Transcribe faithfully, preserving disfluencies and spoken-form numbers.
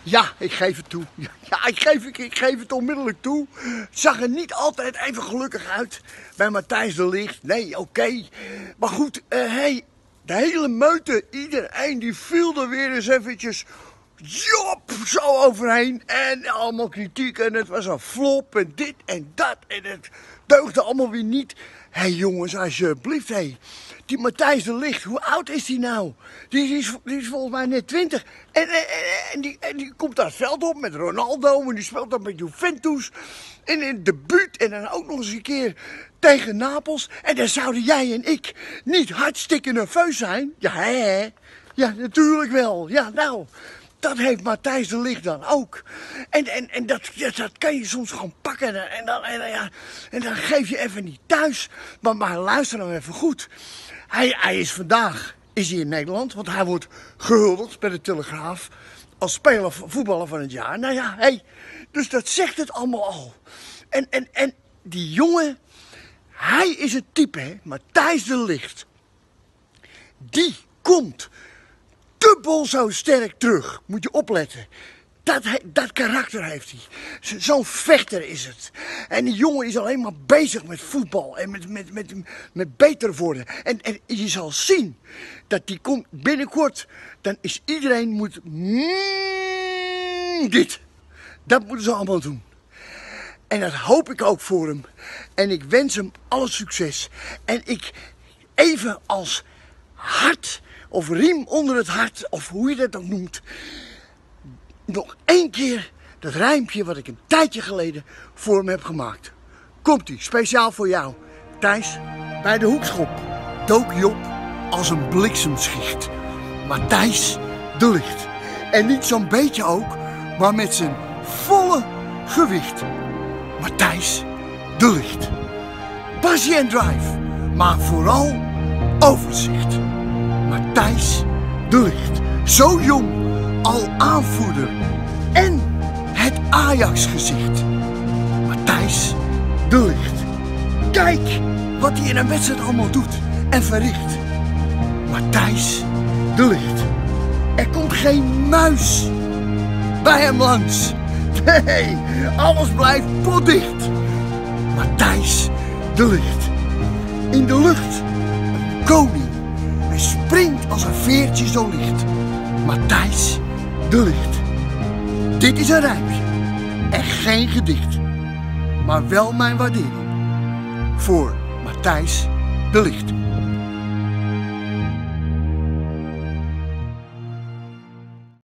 Ja, ik geef het toe. Ja, ik geef, ik, ik geef het onmiddellijk toe. Het zag er niet altijd even gelukkig uit bij Matthijs de Ligt. Nee, oké. Okay. Maar goed, uh, hey, de hele meute, iedereen die viel er weer eens eventjes jop, zo overheen. En allemaal kritiek en het was een flop en dit en dat. En het deugde allemaal weer niet. Hé hey, jongens, alsjeblieft, hé. Hey. Die Matthijs de Ligt, hoe oud is die nou? Die, die, is, die is volgens mij net twintig. En, en, en, die, en die komt daar het veld op met Ronaldo. En die speelt dan met Juventus. En in het debuut. En dan ook nog eens een keer tegen Napels. En dan zouden jij en ik niet hartstikke nerveus zijn. Ja, hè? Ja, natuurlijk wel. Ja, nou... Dat heeft Matthijs de Ligt dan ook. En, en, en dat, dat kan je soms gewoon pakken. En dan, en, ja, en dan geef je even niet thuis. Maar, maar luister nou even goed. Hij, hij is vandaag is hij in Nederland. Want hij wordt gehuldigd bij de Telegraaf. Als speler voetballer van het jaar. Nou ja, hey, dus dat zegt het allemaal al. En, en, en die jongen. Hij is het type, hè. Matthijs de Ligt. Die komt... dubbel zo sterk terug. Moet je opletten. Dat, dat karakter heeft hij. Zo'n vechter is het. En die jongen is alleen maar bezig met voetbal. En met, met, met, met beter worden. En, en je zal zien dat die komt binnenkort. Dan is iedereen moet... Mm, dit. Dat moeten ze allemaal doen. En dat hoop ik ook voor hem. En ik wens hem alle succes. En ik even als hart... of riem onder het hart, of hoe je dat ook noemt. Nog één keer dat rijmpje wat ik een tijdje geleden voor hem heb gemaakt. Komt-ie, speciaal voor jou. Thijs, bij de hoekschop dook hij op als een bliksemschicht. Matthijs de Ligt. En niet zo'n beetje ook, maar met zijn volle gewicht. Matthijs de Ligt. Passie en drive, maar vooral overzicht. Matthijs de Ligt. Zo jong, al aanvoerder. En het Ajax-gezicht. Matthijs de Ligt. Kijk wat hij in een wedstrijd allemaal doet en verricht. Matthijs de Ligt. Er komt geen muis bij hem langs. Nee, alles blijft potdicht. Matthijs de Ligt. In de lucht een koning. Hij springt als een veertje zo licht. Matthijs de Ligt. Dit is een rijmpje. En geen gedicht. Maar wel mijn waardering. Voor Matthijs de Ligt.